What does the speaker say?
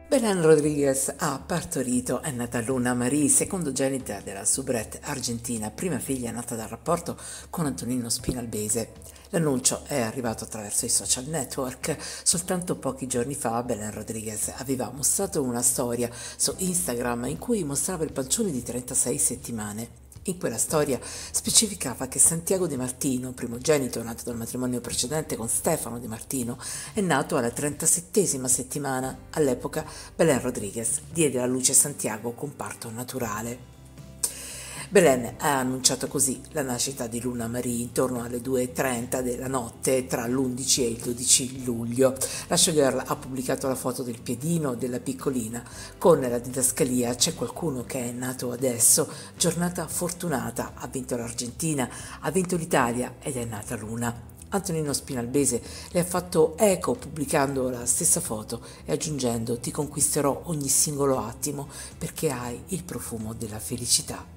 Belén Rodriguez ha partorito, è nata Luna Marie, secondogenita della soubrette argentina, prima figlia nata dal rapporto con Antonino Spinalbese. L'annuncio è arrivato attraverso i social network. Soltanto pochi giorni fa Belén Rodriguez aveva mostrato una storia su Instagram in cui mostrava il pancione di 36 settimane. In quella storia specificava che Santiago Di Martino, primogenito nato dal matrimonio precedente con Stefano Di Martino, è nato alla 37ª settimana. All'epoca Belén Rodriguez diede alla luce Santiago con parto naturale. Belén ha annunciato così la nascita di Luna Marie intorno alle 2:30 della notte tra l'11 e il 12 luglio. La showgirl ha pubblicato la foto del piedino della piccolina con la didascalia "C'è qualcuno che è nato adesso, giornata fortunata, ha vinto l'Argentina, ha vinto l'Italia ed è nata Luna". Antonino Spinalbese le ha fatto eco pubblicando la stessa foto e aggiungendo: "Ti conquisterò ogni singolo attimo perché hai il profumo della felicità".